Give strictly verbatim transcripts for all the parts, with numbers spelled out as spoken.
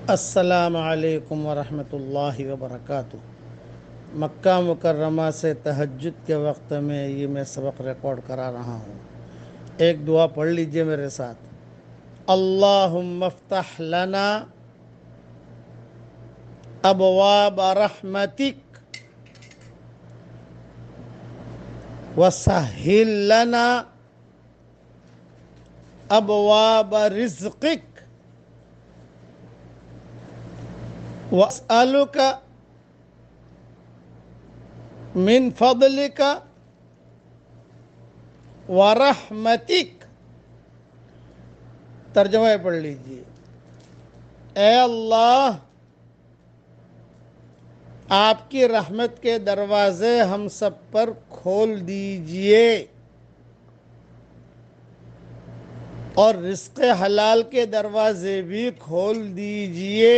السلام علیکم ورحمۃ اللہ وبرکاتہ۔ مکہ مکرمہ سے تہجد کے وقت میں یہ میں سبق ریکارڈ کرا رہا ہوں۔ ایک دعا پڑھ لیجئے میرے ساتھ۔ اللہم افتح لنا ابواب رحمتک وسہل لنا ابواب رزقک واسألک من فضلک ورحمتک۔ ترجمہ پڑھ لیجئے۔ اے اللہ، آپ کی رحمت کے دروازے ہم سب پر کھول دیجئے اور رزق حلال کے دروازے بھی کھول دیجئے،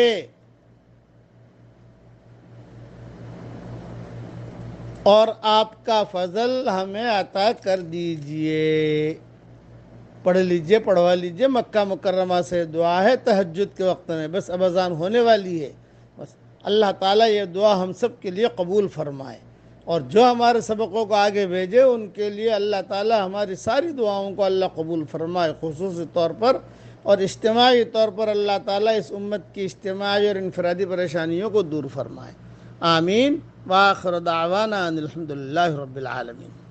اور آپ کا فضل ہمیں عطا کر دیجئے۔ پڑھ لیجئے، پڑھوا لیجئے۔ مکہ مکرمہ سے دعا ہے تہجد کے وقت میں، بس اب اذان ہونے والی ہے۔ بس اللہ تعالیٰ یہ دعا ہم سب کے لیے قبول فرمائے، اور جو ہمارے سبقوں کو آگے بھیجے ان کے لیے اللہ تعالیٰ ہماری ساری دعاؤں کو اللہ قبول فرمائے، خصوصی طور پر اور اجتماعی طور پر اللہ تعالیٰ اس امت کی اجتماعی اور انفرادی پریشانیوں کو دور فرمائے۔ آمین۔ وآخر دعوانا ان الحمد للہ رب العالمین۔